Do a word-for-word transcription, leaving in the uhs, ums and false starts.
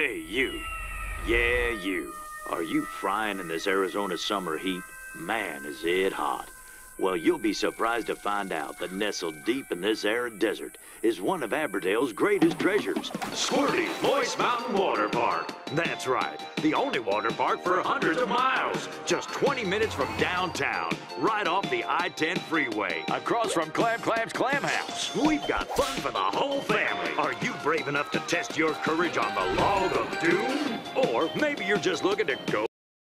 Hey, you. Yeah, you. Are you frying in this Arizona summer heat? Man, is it hot. Well, you'll be surprised to find out that nestled deep in this arid desert is one of Aberdale's greatest treasures, Squirty Moist Mountain Water Park. That's right, the only water park for hundreds of miles. Just twenty minutes from downtown, right off the I ten freeway, across from Clam Clam's Clam House. We've got fun for the whole family. Are you brave enough to test your courage on the log of doom? Or maybe you're just looking to go